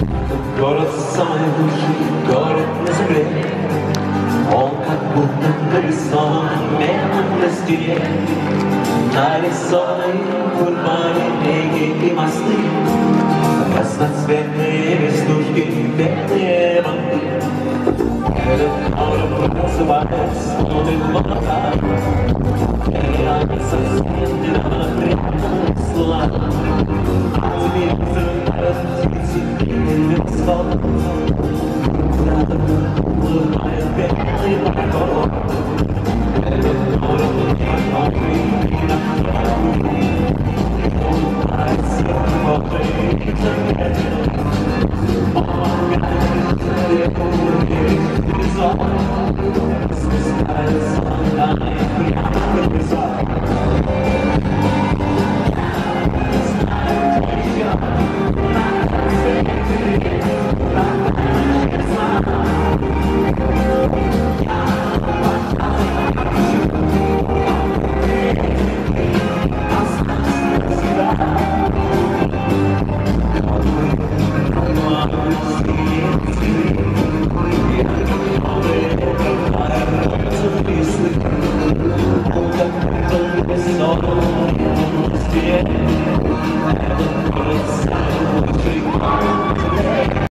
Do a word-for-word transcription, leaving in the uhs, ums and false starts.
Город самой души, город на земле. Он как будто нарисован медом на стене. Нарисованы курбаны, реки и мосты, разноцветные веснушки, бедные банды. Этот город называется новым молока. И они совсем недавно приехали слава. Теперь взрывают птицы и лесов.